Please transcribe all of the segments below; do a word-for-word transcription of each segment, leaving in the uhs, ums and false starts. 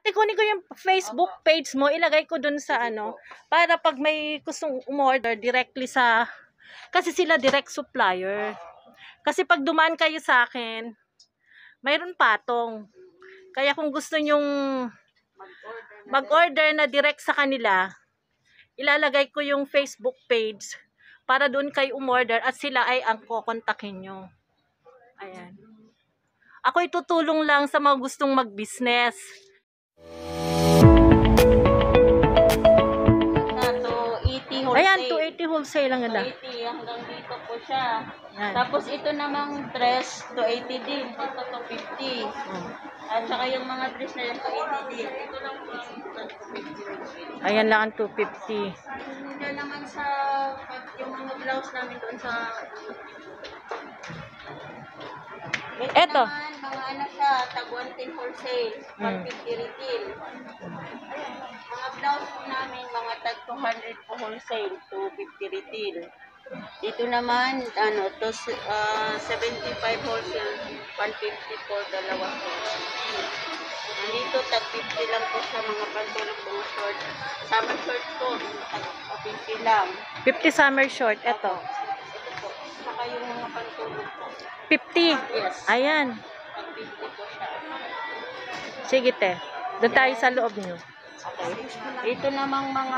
Ate, kunin ko yung Facebook page mo, ilagay ko dun sa ano, para pag may gustong umorder directly sa, kasi sila direct supplier. Kasi pag dumaan kayo sa akin, mayroon patong. Kaya kung gusto nyong mag-order na direct sa kanila, ilalagay ko yung Facebook page para doon kayo umorder at sila ay ang kukontakin nyo. Ayan. Ako'y tutulong lang sa mga gustong mag-business. Ayan, two eighty wholesale lang nila. two eighty hanggang dito po siya. Ayan. Tapos ito namang dress, two eighty din. Ito two fifty. Hmm. At saka yung mga dress na yan, two eighty din. Ito lang po ang two fifty. Ayan lang ang two fifty. Diyan naman sa, yung mga blouse namin doon sa... Ito Eto. naman, mga ano siya, tag one ten wholesale, one fifty retail. Mga blouse po namin, mga tag two hundred po wholesale, two fifty retail. Dito naman, ano, to uh, seventy-five wholesale, one fifty po dalawa po. Dito, tag fifty lang po sa mga pantulog, mga short. Summer short po, tag fifty lang. fifty summer short. Eto. Ito po, saka yung mga pantulog po. fifty. Yes. Ayan. Tag fifty po siya. Sige te. Doon tayo sa loob nyo. Okay. Ito namang mga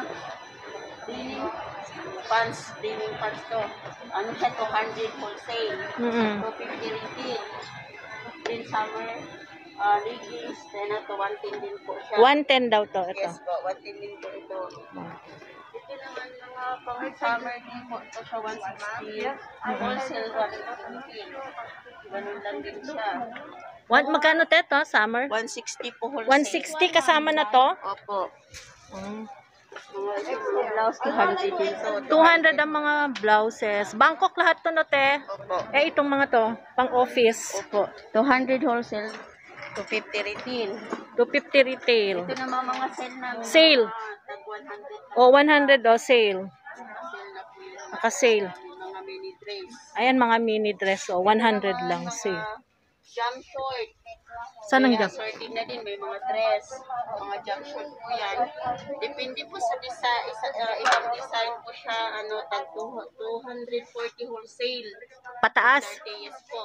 denim pants, denim pants to. Ano siya, two hundred wholesale. Mm-mm. two fifty retail. Then summer, uh, leggings, then ito, one ten din po siya. one ten daw to. Ito. Yes po, one ten din po ito. Ito naman mga pang summer din po. Ito siya, one sixty. Wholesale, one fifty. Ganun lang din siya. One, magkano te to? Summer? one sixty po wholesale. one sixty kasama na to? Opo. Mm. Mga mga blouse, two hundred din to. two hundred ang mga blouses. Bangkok lahat to no te? Opo. Eh itong mga to, pang office. Opo. two hundred wholesale, two fifty retail. two fifty retail. Ito naman mga sale namin. Sale. Mga tag one hundred. O one hundred o sale. Sale na po yun. Naka-sale. Mga mini dress. Ayan mga mini dress o one hundred Mga- lang sale. mga Jump short. Saan ang Kaya jump? sorting na din, may mga dress, mga jump short po yan. Depende po sa design, isa, uh, ibang design po siya, ano, tag two forty wholesale. Pataas. thirty yes po.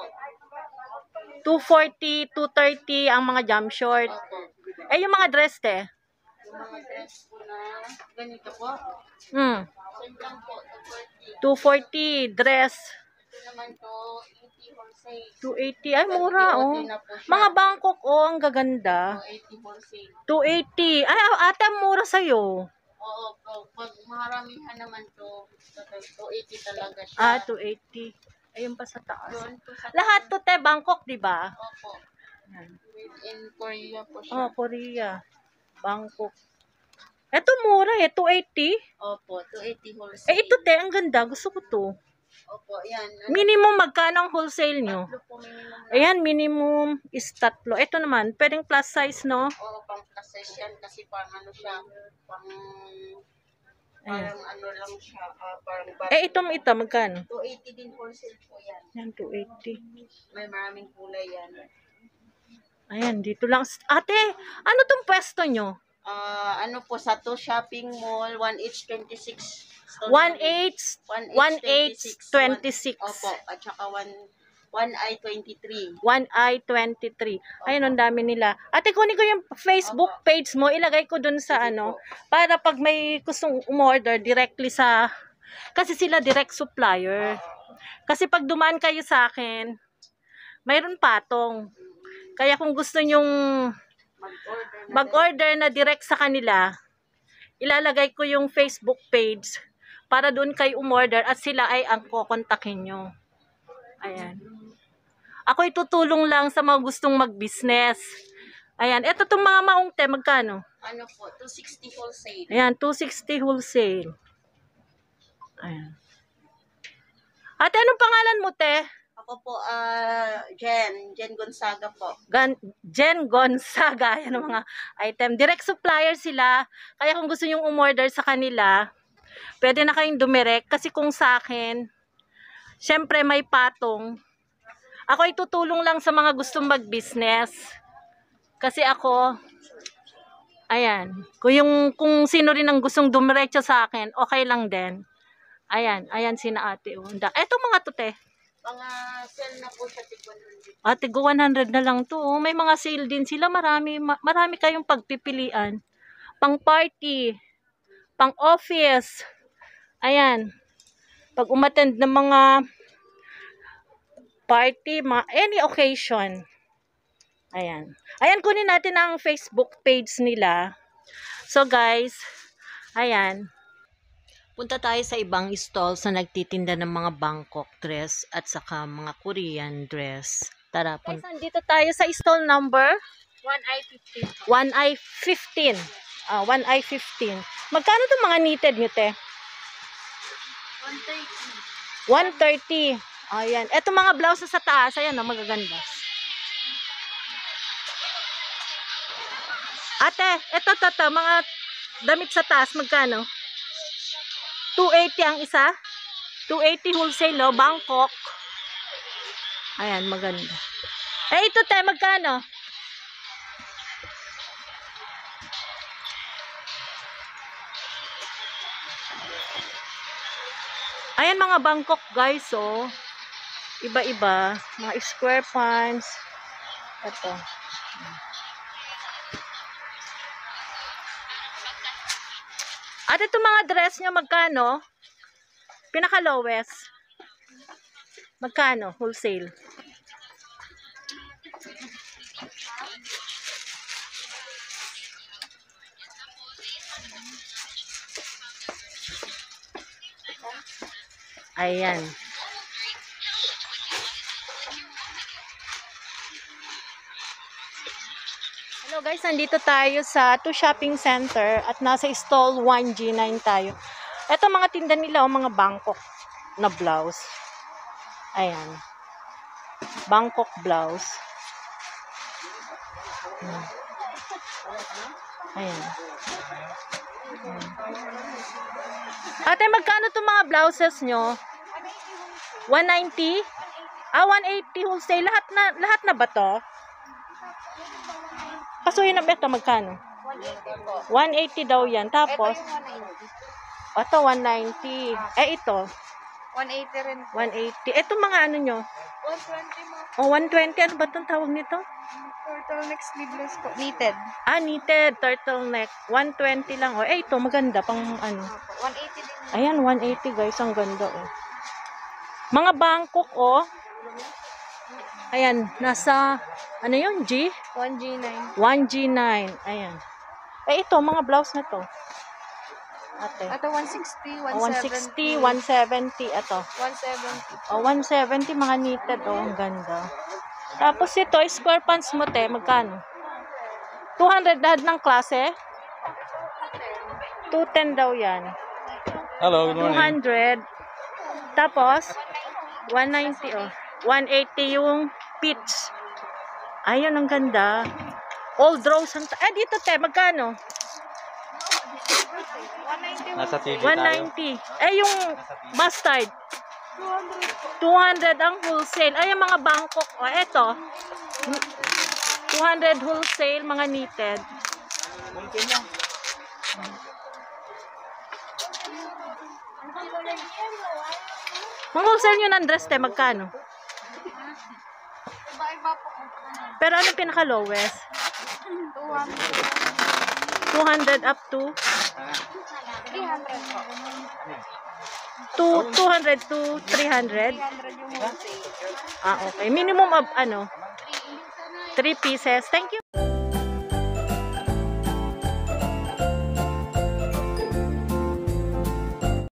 two forty, two thirty ang mga jump short. Opo. Eh yung mga dress te? Yung mga dress po na ganito po. Hmm. Same lang po, two forty. two forty dress. Ito naman to, eighty wholesale. two eighty. Ay mura oh. Mga Bangkok oh, ang gaganda. two eighty wholesale. two eighty. Ay ate, ang mura sa'yo. Oo po, pag maramihan naman to, two eighty talaga siya. Ah, two eighty. Ayun pa sa taas. Doon po sa Lahat to te, Bangkok, di ba? Opo. Yan. In Korea po siya. Oh, Korea. Bangkok. Ito mura eh, two eighty. Opo, two eighty wholesale. Eh ito te, ang ganda. Gusto ko to. Opo, yan. Minimum magkano ang wholesale nyo? Tatlo po minimum lang. Ayan, minimum is tatlo. Ito naman, pwedeng plus size, no? Oo, pang plus size yan kasi parang ano siya, pang, Ayan. parang ano lang siya, ah, parang bag. Eh, itong ito, magkano? two eighty din wholesale po yan. Ayan, two eighty. May maraming kulay yan. Ayan, dito lang. Ate, ano tong pwesto nyo? Ah, ano po, sa to shopping mall, one H twenty-six. one eight, one eight, twenty-six. Opo, at saka one I twenty-three. one I twenty-three. Ayun, ang dami nila. Ate, kunin ko yung Facebook page mo, ilagay ko dun sa ano, para pag may gustong umorder directly sa, kasi sila direct supplier. Kasi pag dumaan kayo sa akin, mayroon patong. Kaya kung gusto nyong Mag-order na. mag-order na direct sa kanila, ilalagay ko yung Facebook page para doon kayo umorder at sila ay ang kukontakin nyo. Ayan. Ako'y tutulong lang sa mga gustong mag-business. Ayan. Ito itong mga maungte, magkano? Ano po, two sixty wholesale. Ayan, two sixty wholesale. Ayan. Ate, anong pangalan mo, te? Ako po, ah, Jen. Jen Gonzaga po. Gan Jen Gonzaga. Ayan ang mga item. Direct supplier sila. Kaya kung gusto nyong umorder sa kanila, pwede na kayong dumirect. Kasi kung sa akin, syempre may patong. Ako ay tutulong lang sa mga gustong mag-business. Kasi ako, Ayan. Kung, yung, kung sino rin ang gustong dumiretso sa akin, okay lang din. Ayan. Ayan sina ate. Unda. Eto mga to, te. Mga sale na po sa tig one hundred. Ate, go one hundred na lang to. Oh. May mga sale din sila. Marami, ma marami kayong pagpipilian. Pang party. Pang office. Ayan. Pag umattend ng mga party, mga, any occasion. Ayan. Ayan, kunin natin ang Facebook page nila. So guys, ayan. Punta tayo sa ibang stalls na nagtitinda ng mga Bangkok dress at saka mga Korean dress. Tara, punta. Guys, nandito tayo sa stall number one I fifteen. one I fifteen. Ah, one I fifteen. Magkano 'tong mga knitted nyo, te? one thirty. one thirty. Ayan. Ito mga blouse sa taas. Ayan, oh, magaganda. Ate, ito, ito, ito. Mga damit sa taas. Magkano? two eighty ang isa. two eighty wholesale, oh. Bangkok. Ayan, maganda. Eh, ito, te. Magkano? Ayan, mga Bangkok, guys, oh. Iba-iba. Mga square pants. Ito. At ito mga dress nyo, magkano? Pinaka-lowest. Magkano? Wholesale. Ayan. Hello guys, nandito tayo sa two shopping center at nasa stall one G nine tayo. Ito mga tinda nila o mga Bangkok na blouse. Ayan. Bangkok blouse. Hmm. Ayan. Hmm. Ate, magkano itong mga blouses nyo? one ninety? Ah, one eighty wholesale. Lahat na, lahat na ba to? Pasuhin na beta, magkano? one eighty daw yan. Tapos, ito one ninety. Eh, ito? one eighty rin. one eighty. Ito mga ano nyo? one twenty mo. Oh, one twenty. Ano ba itong tawag nito? Turtleneck sleeveless po. Knitted. Ah, knitted. Turtleneck. one twenty lang. Oh, eh, ito maganda. Pang ano. one eighty din. Ayan, one eighty guys. Ang ganda, oh. Mga Bangkok, oh. Ayan, nasa, ano yun, G? one G nine. one G nine. Ayan. Eh, ito, mga blouse na to. Ate. Ito one sixty, Oh, one sixty, one seventy. Ito. one seventy. Oh, one seventy, mga knitted. Oh, ang ganda. Tapos ito, square pants mo, te. Magkano? two hundred lahat ng klase? two ten daw yan. Hello, good two morning. hundred. Tapos, one ninety, oh. one eighty yung peach. Ayun, ang ganda. Old rose. Ang eh, dito, te, magkano? Nasa T V one tayo. ninety. Eh, yung mustard. two hundred ang wholesale. Ay, yung mga Bangkok. O, eto. two hundred wholesale, mga knitted. Mga wholesale nyo ng dress, te, magkano? Iba-iba po. Pero anong pinaka-lowest? two hundred. two hundred up to? three hundred po. two, two hundred to three hundred? three hundred yung wholesale. Ah, okay. Minimum of ano? three pieces. Thank you.